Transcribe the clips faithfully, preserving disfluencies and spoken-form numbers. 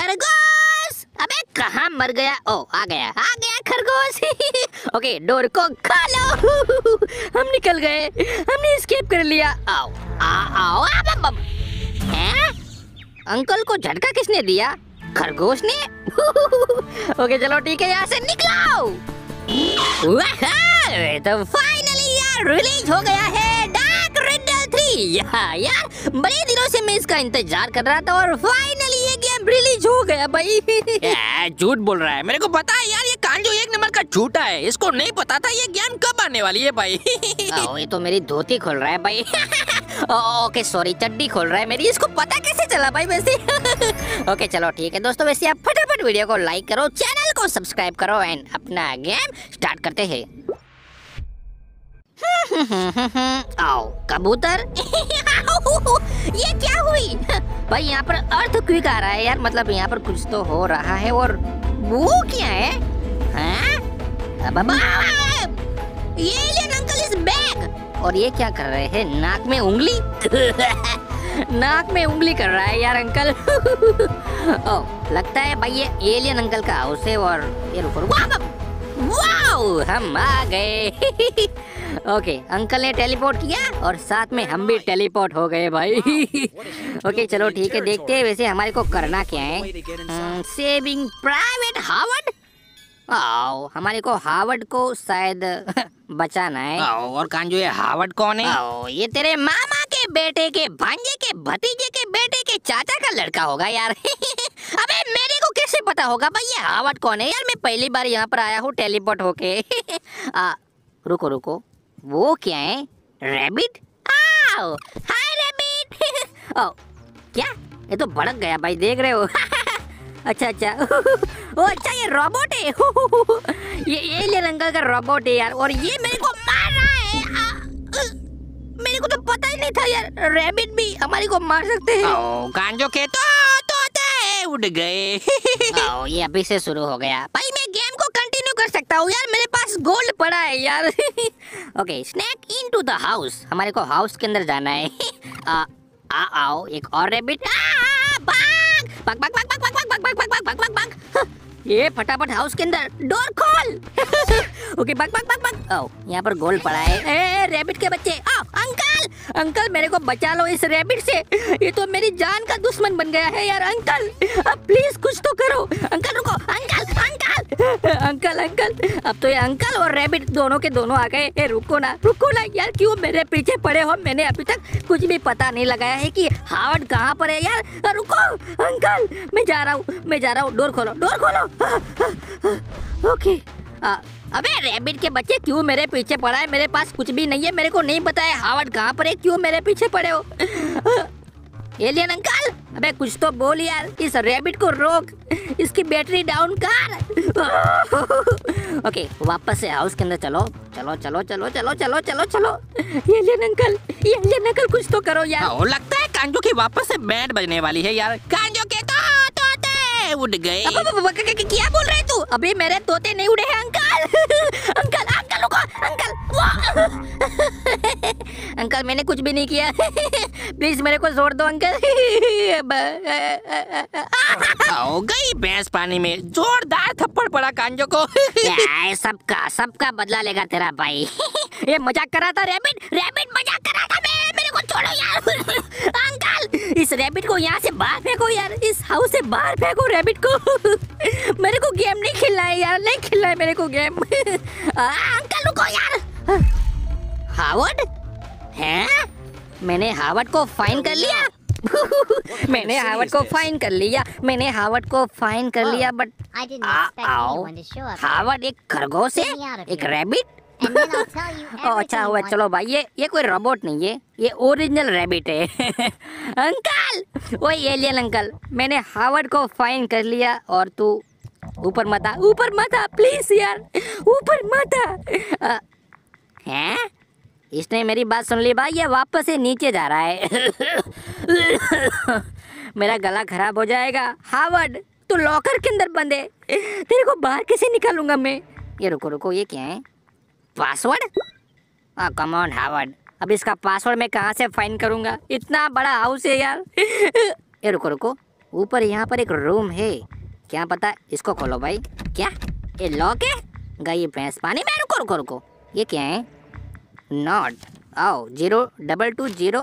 खरगोश! अबे कहाँ मर गया? ओ आ गया आ गया खरगोश। ओके डोर को खोलो। हम निकल गए, हमने एस्केप कर लिया। आओ आओ आओ। हैं? अंकल को झटका किसने दिया? खरगोश ने? ओके चलो ठीक है, यहाँ से निकलो। तो फाइनली यार रिलीज हो गया है डार्क रिडल थ्री। यार यार बड़े दिनों से मैं इसका इंतजार कर रहा था और फाइनली ये गेम रिलीज हो गया भाई। झूठ बोल रहा है, मेरे को पता है यार, ये कांजो एक नंबर का झूठा है। इसको नहीं पता था ये गेम कब आने वाली है भाई। ओ, ये तो मेरी धोती खोल रहा है भाई। ओके सॉरी, चड्डी खोल रहा है मेरी। इसको पता कैसे चला भाई वैसे? ओके चलो ठीक है दोस्तों, वैसे आप फटाफट वीडियो को लाइक करो, चैनल को सब्सक्राइब करो एंड अपना गेम स्टार्ट करते हैं। आओ कबूतर। ये क्या हुई भाई? यहाँ पर अर्थ क्विक आ रहा है यार, मतलब यहाँ पर कुछ तो हो रहा है। और वो क्या है? हाँ? ये एलियन अंकल इज बैक। और ये क्या कर रहे हैं? नाक में उंगली। नाक में उंगली कर रहा है यार अंकल। ओ, लगता है भाई ये एलियन अंकल का हाउस है। और ये रुको, वाओ हम आ गए। ओके अंकल ने टेलीपोर्ट किया और साथ में हम भी टेलीपोर्ट हो गए भाई। ओके चलो ठीक है, देखते हैं वैसे हमारे को करना क्या है। Saving private Howard. आओ हमारे को हावर्ड को शायद बचाना है। आओ, और कांजो ये हावर्ड कौन है? आओ, ये तेरे मामा के बेटे के भांजे के भतीजे के बेटे के चाचा का लड़का होगा यार। अबे मेरे को कैसे पता होगा भाई ये हावर्ड कौन है? यार मैं पहली बार यहाँ पर आया हूँ टेलीपोर्ट होके। आ, रुको रुको, वो क्या है? रैबिट? आओ हाय रैबिट। ओ क्या? ये तो भड़क गया भाई, देख रहे हो? अच्छा अच्छा। ओ अच्छा ये रोबोट है। ये एलियन अंकल का रोबोट है यार, और ये मेरे को मार रहा है। आ, आ, मेरे को तो पता ही नहीं था यार रैबिट भी हमारे को मार सकते हैं। ओ कांजो के तो तोते उड़ गए। ओ ये अभी से शुरू हो गया भाई, मैं गेम को कंटिन्यू कर सकता हूँ यार, मेरे पास गोल्ड पड़ा है यार। Okay snake into the house, हमारे को हाउस के अंदर जाना है। आ, आ, आओ एक और रैबिट। भाग भाग भाग भाग भाग भाग भाग भाग भाग भाग भाग। ये फटाफट हाउस के अंदर डोर खोल। ओके भाग भाग भाग भाग। आओ यहाँ पर गोल्ड पड़ा है। ए रैबिट के बच्चे आओ। अंकल अंकल मेरे को बचा लो इस रैबिट से, ये तो मेरी जान का दुश्मन बन गया है यार। अंकल अब प्लीज कुछ तो करो। अंकल रुको, अंकल अंकल अंकल अंकल। अब तो ये अंकल और रैबिट दोनों के दोनों आ गए। ए रुको ना रुको ना यार, क्यों मेरे पीछे पड़े हो? मैंने अभी तक कुछ भी पता नहीं लगाया है कि हावर्ड कहाँ पर है यार। रुको अंकल, मैं जा रहा हूँ मैं जा रहा हूँ। डोर खोलो डोर खोलो। ओके आ, अबे रैबिट के बच्चे क्यों मेरे पीछे पड़ा है? मेरे पास कुछ भी नहीं है, मेरे को नहीं पता है हावर्ड कहाँ पर है। क्यों मेरे पीछे पड़े हो? एलियन अंकल अबे कुछ तो बोल यार, इस रैबिट को रोक, इसकी बैटरी डाउन कर। ओके वापस से हाउस के अंदर चलो चलो चलो चलो चलो चलो चलो चलो। एलियन अंकल एलियन अंकल कुछ तो करो यार। ओ, लगता है कांजो की वापस से बैंड बजने वाली है यार। कांजो के तो तोते उड़ गए। क्या बोल रहे तू? अभी मेरे तोते नहीं उड़े हैं अंकल। अंकल अंकल रुको अंकल। अंकल मैंने कुछ भी नहीं किया। प्लीज मेरे को जोड़ दो अंकल। हो गई भैंस पानी में, जोरदार थप्पड़ पड़ा कांजो को। सबका सबका बदला लेगा तेरा भाई। ये मजाक कर रहा था रैबिट, रैबिट मजाक कर रहा था। मैं मेरे को छोड़ो यार। अंकल इस रैबिट को यहाँ से बाहर फेंको यार, इस हाउस से बाहर फेंको रैबिट को। मेरे को गेम नहीं खेलना है यार, नहीं खेलना है मेरे को गेम। आ, अंकल रुको यार। हावर्ड हैं? मैंने हावर्ड को फाइन कर लिया। मैंने हावर्ड को फाइन कर लिया मैंने हावर्ड को फाइन कर लिया बट आओ हावर्ड एक खरगोश है, एक रैबिट। अच्छा हुआ चलो भाई, ये ये कोई रोबोट नहीं है, ये ओरिजिनल रैबिट है। अंकल वो एलियन अंकल, मैंने हावर्ड को फाइन कर लिया और तू ऊपर मत आ, ऊपर मत आ प्लीज यार, ऊपर मत आ। हैं? इसने मेरी बात सुन ली भाई, ये वापस से नीचे जा रहा है। मेरा गला खराब हो जाएगा। हावर्ड तू लॉकर के अंदर बंद है, तेरे को बाहर कैसे निकालूंगा मैं? ये रुको रुको, ये क्या है? पासवर्ड? हाँ कम ऑन हावर्ड, अब इसका पासवर्ड मैं कहाँ से फाइंड करूंगा? इतना बड़ा हाउस है यार। ये रुको रुको, ऊपर यहाँ पर एक रूम है, क्या पता, इसको खोलो भाई। क्या ये लॉक है? गई भैंस पानी में। रुको रुको रुको, ये क्या है? नॉट आओ जीरो डबल टू जीरो।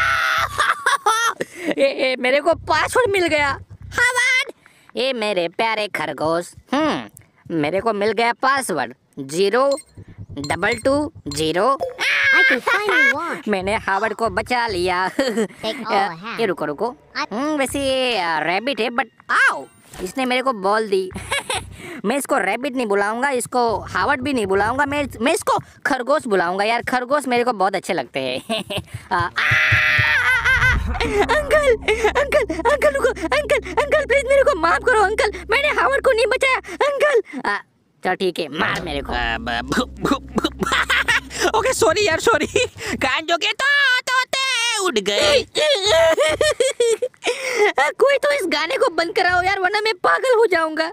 ए, ए, मेरे को पासवर्ड मिल गया। हवाड, ये मेरे प्यारे खरगोश, हम्म मेरे को मिल गया password zero double two zero. मैंने हावर्ड को बचा लिया। ये रुको रुको, हम्म वैसे ये रैबिट है, बट आओ इसने मेरे को बॉल दी। मैं इसको रैबिट नहीं बुलाऊंगा, इसको हावर्ड भी नहीं बुलाऊंगा, मैं मैं इसको खरगोश बुलाऊंगा यार। खरगोश मेरे को बहुत अच्छे लगते हैं। अंकल अंकल अंकल रुको, अंकल अंकल प्लीज मेरे को माफ करो अंकल, मैंने हावर्ड को नहीं बचाया अंकल। चल ठीक है, मार मेरे को। ओके सॉरी यार सॉरी। कान जो के तो तोते उड़ गए। कोई तो इस गाने को बंद कराओ यार, वरना मैं पागल हो जाऊंगा।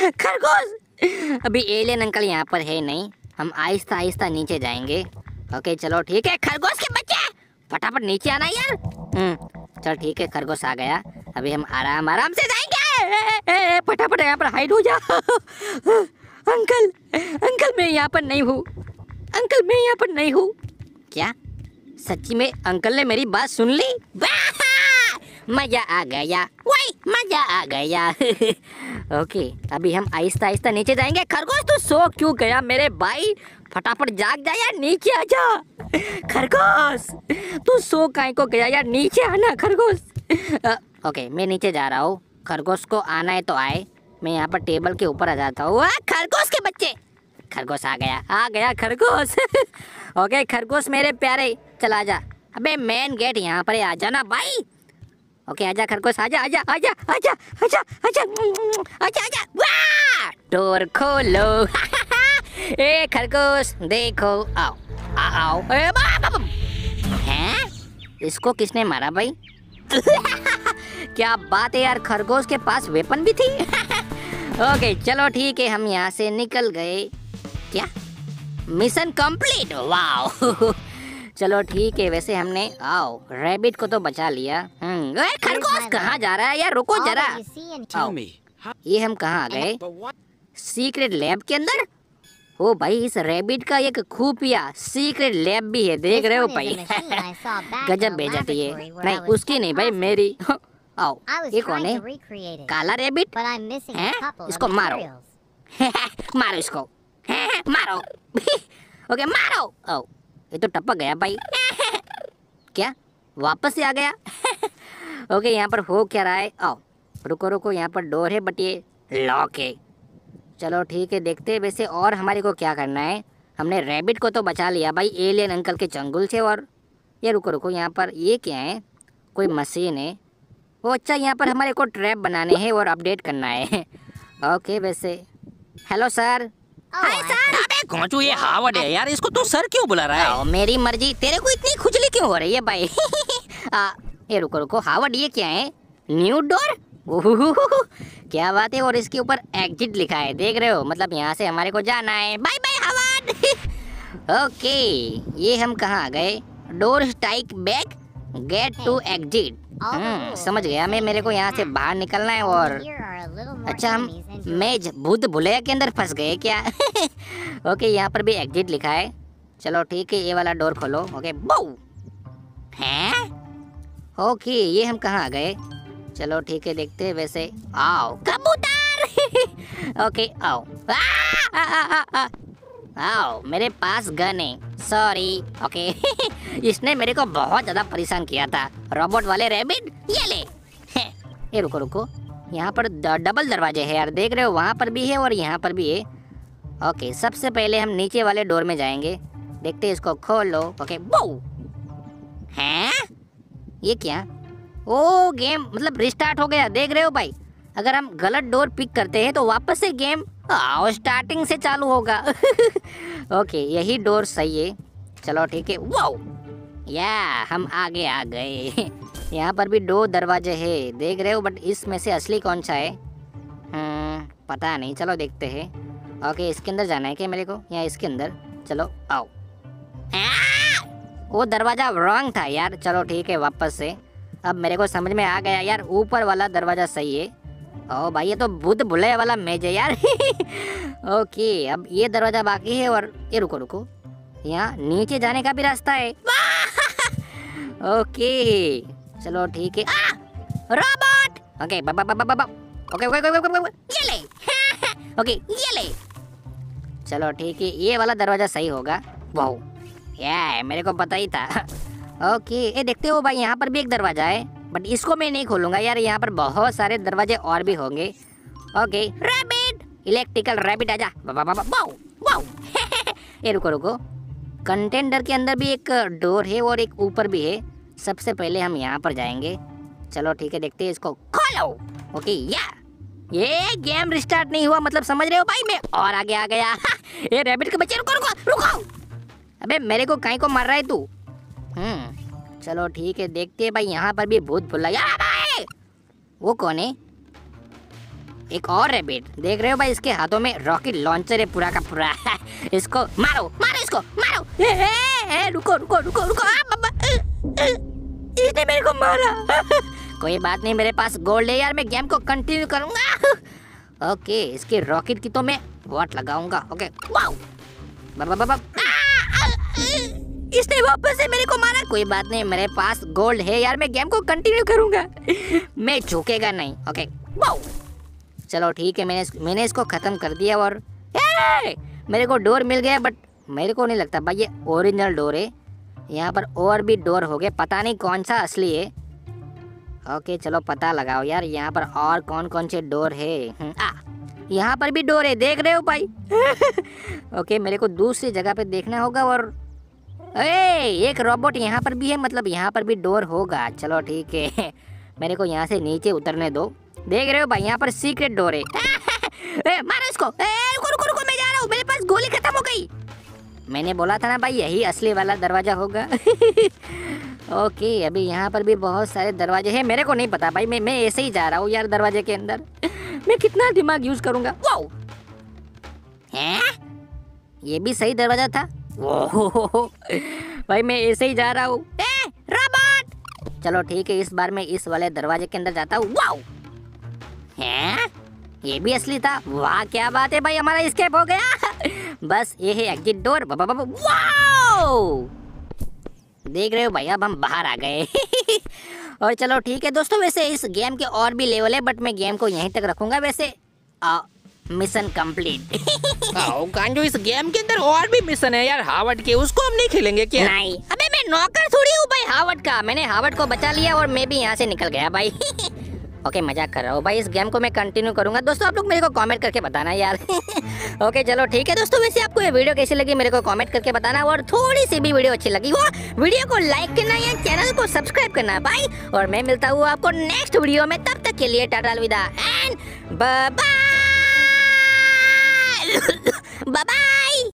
खरगोश, अभी एलियन अंकल यहाँ पर है नहीं, हम आहिस्ता आहिस्ता नीचे जाएंगे। ओके चलो ठीक है खरगोश के बच्चे, फटाफट नीचे आना यार। हम्म चल ठीक है, खरगोश आ गया। अभी हम आराम आराम से जाएंगे। फटाफट यहाँ पर हाइड हो जा। अंकल अंकल मैं यहाँ पर नहीं हूँ, अंकल मैं यहाँ पर नहीं हूँ। क्या सच्ची में अंकल ने मेरी बात सुन ली? मजा आ गया, वही मजा आ गया। ओके अभी हम आहिस्ता आहिस्ता नीचे जाएंगे। खरगोश तू सो क्यों गया मेरे भाई? फटाफट जाग जा यार, नीचे आ जा। खरगोश तू सो काहे को गया यार, नीचे आना खरगोश। ओके मैं नीचे जा रहा हूँ, खरगोश को आना है तो आए। मैं यहाँ पर टेबल के ऊपर आ जाता हूँ। खरगोश के बच्चे, खरगोश आ गया, आ गया खरगोश। ओके खरगोश मेरे प्यारे, चल आजा। अबे मेन गेट यहाँ पर आ जाना भाई। ओके आजा खरगोश, आजा आजा आजा आजा आजा आजा आजा आजा। वाह डोर खोलो। ए खरगोश देखो, आओ आओ। ए बाबा, हैं इसको किसने मारा भाई? क्या बात है यार, खरगोश के पास वेपन भी थी। ओके चलो ठीक है, हम यहाँ से निकल गए। क्या मिशन कंप्लीट, वाओ। चलो ठीक है, वैसे हमने आओ रैबिट को तो बचा लिया। हम्म खरगोश कहाँ जा रहा है यार, रुको जरा। आओ, ये हम कहाँ आ गए? सीक्रेट लैब के अंदर। ओ भाई इस रैबिट का एक खुफिया सीक्रेट लैब भी है, देख रहे हो भाई। गजब बेइज्जती है। नहीं उसकी नहीं भाई, मेरी। आओ ये कौन है? काला रैबिट हैं? इसको मारो। मारो इसको, मारो। ओके मारो। आओ ये तो टपक गया भाई। क्या वापस से आ गया? ओके यहाँ पर हो क्या रहा है? आओ रुको रुको, यहाँ पर डोर है बट ये लॉक है। चलो ठीक है, देखते हैं वैसे और हमारे को क्या करना है। हमने रैबिट को तो बचा लिया भाई एलियन अंकल के चंगुल से। और ये रुको रुको, यहाँ पर ये क्या है? कोई मशीन है। वो अच्छा, यहाँ पर हमारे को ट्रैप बनाने हैं और अपडेट करना है। ओके वैसे हेलो सर। Hi sir. अबे कौन ये हावर्ड है यार, इसको तू सर क्यों बुला रहा है? मेरी मर्जी, तेरे को इतनी खुजली क्यों हो रही है भाई? आ, ये रुको रुको हावर्ड, ये क्या है? न्यू डोर, क्या बात है। और इसके ऊपर एग्जिट लिखा है, देख रहे हो, मतलब यहाँ से हमारे को जाना है। Bye bye Howard. ओके ये हम कहाँ आ गए? Door strike back, get to exit. हम्म समझ गया मैं, मेरे को यहाँ से बाहर निकलना है। और अच्छा हम मेज भूत भुलैया के अंदर फंस गए क्या? ओके यहाँ पर भी एग्जिट लिखा है। चलो ठीक है, ये वाला डोर खोलो। ओके बो हैं? ओके ये हम कहाँ आ गए? चलो ठीक है, देखते हैं वैसे। आओ कबूतर। ओके आओ। आ, आ, आ, आ, आ, आओ मेरे पास गन है, सॉरी। ओके इसने मेरे को बहुत ज्यादा परेशान किया था, रोबोट वाले रैबिट। ये ले। ये रुको रुको, यहाँ पर डबल दरवाजे हैं यार, देख रहे हो, वहाँ पर भी है और यहाँ पर भी है। ओके सबसे पहले हम नीचे वाले डोर में जाएंगे, देखते हैं, इसको खोलो। ओके बो हैं? ये क्या? ओ गेम मतलब रिस्टार्ट हो गया, देख रहे हो भाई। अगर हम गलत डोर पिक करते हैं तो वापस से गेम आओ स्टार्टिंग से चालू होगा। ओके यही डोर सही है। चलो ठीक है, वाओ या हम आगे आ गए। यहाँ पर भी दो दरवाजे हैं, देख रहे हो, बट इसमें से असली कौन सा है? हम्म पता नहीं, चलो देखते हैं। ओके इसके अंदर जाना है क्या मेरे को, या इसके अंदर? चलो आओ। वो दरवाजा रॉन्ग था यार, चलो ठीक है वापस से। अब मेरे को समझ में आ गया यार, ऊपर वाला दरवाजा सही है। ओ भाई ये तो भूत भुलैया वाला मेज है यार। ओके अब ये दरवाजा बाकी है और ये रुको रुको, यहाँ नीचे जाने का भी रास्ता है। ओके चलो ठीक है। रोबोट ओके बाबा बाबा बाबा ओके ओके ओके ओके ये ले। ओके ये ले। चलो ठीक है ये वाला दरवाजा सही होगा। वाओ या मेरे को पता ही था। ओके ये देखते हो भाई यहाँ पर भी एक दरवाजा है, बट इसको मैं नहीं खोलूंगा यार, यहाँ पर बहुत सारे दरवाजे और भी होंगे। ओके रैबिट इलेक्ट्रिकल रैबिट आजा। बाबा बाबा वाओ वाओ। ये रुको रुको, कंटेनर के अंदर भी एक डोर है और एक ऊपर भी है। सबसे पहले हम यहाँ पर जाएंगे। चलो ठीक है देखते हैं, इसको खोलो। ओके या ये गेम रिस्टार्ट नहीं हुआ, मतलब समझ रहे हो भाई, मैं और आगे आ गया। ये रैबिट के बच्चे रुको रुको रुको। अबे मेरे को काहे को मार रहा है तू? हम्म चलो ठीक है देखते हैं भाई, यहाँ पर भी भूत भुलैया। वो कौन है? एक और रैबिट, देख रहे हो भाई इसके हाथों में रॉकेट लॉन्चर है पूरा का पूरा। इसको मारो मारो इसको मारो। ए, ए, ए, रुको रुको रुको रुको। आ, बाबा, ए, ए, इसने मेरे को मारा। कोई बात नहीं, मेरे पास गोल्ड है यार, मैं गेम को कंटिन्यू करूंगा। ओके इसके रॉकेट की तो मैं वॉट लगाऊंगा। ओके वाओ बाबा बाबा। इसने वापस से मेरे को मारा। कोई बात नहीं, मेरे पास गोल्ड है यार, मैं गेम को कंटिन्यू करूंगा। मैं झुकेगा नहीं। ओके वाओ चलो ठीक है, मैंने मैंने इसको खत्म कर दिया और ए, मेरे को डोर मिल गया, बट मेरे को नहीं लगता भाई ये ओरिजिनल डोर है। यहाँ पर और भी डोर हो गए, पता नहीं कौन सा असली है। ओके चलो पता लगाओ यार, यहाँ पर और कौन कौन से डोर है। आ यहाँ पर भी डोर है, देख रहे हो भाई। ओके मेरे को दूसरी जगह पे देखना होगा। और ए, एक रोबोट यहाँ पर भी है, मतलब यहाँ पर भी डोर होगा। चलो ठीक है, मेरे को यहाँ से नीचे उतरने दो। देख रहे हो भाई यहाँ पर सीक्रेट डोर है। ए, मारो इसको। ए, रुको रुको रुको, मैं जा रहा हूँ, मेरे पास गोली खत्म हो गई। मैंने बोला था ना भाई यही असली वाला दरवाजा होगा। ओके अभी यहाँ पर भी बहुत सारे दरवाजे हैं, मेरे को नहीं पता भाई, मैं मैं ऐसे ही जा रहा हूँ यार दरवाजे के अंदर। मैं कितना दिमाग यूज करूंगा। वाओ हैं ये भी सही दरवाजा था। ओहो भाई मैं ऐसे ही जा रहा हूँ। ए रोबोट चलो ठीक है, इस बार मैं इस वाले दरवाजे के अंदर जाता हूँ। वाओ हैं ये भी असली था। वाह क्या बात है भाई, हमारा एस्केप हो गया। बस ये है एग्जिट डोर। वाओ देख रहे हो भाई अब हम बाहर आ गए। और चलो ठीक है दोस्तों, वैसे इस गेम के और भी लेवल है, बट मैं गेम को यहीं तक रखूंगा। वैसे आ, मिशन कंप्लीट। आओ कांजो, इस गेम के अंदर और भी मिशन है यार हावर्ड के, उसको हम नहीं खेलेंगे क्या? नहीं अबे मैं नौकर थोड़ी हूँ भाई हावर्ड का, मैंने हावर्ड को बचा लिया और मैं भी यहाँ से निकल गया भाई। ओके मजाक कर रहा हूँ भाई, इस गेम को मैं कंटिन्यू करूंगा। दोस्तों आप लोग मेरे को कमेंट करके बताना यार। ओके चलो ठीक है दोस्तों, वैसे आपको ये वीडियो कैसी लगी मेरे को कमेंट करके बताना, और थोड़ी सी भी वीडियो अच्छी लगी हो वीडियो को लाइक करना या चैनल को सब्सक्राइब करना भाई। और मैं मिलता हूँ आपको नेक्स्ट वीडियो में, तब तक के लिए टाटा अलविदा एंड बाय बाय।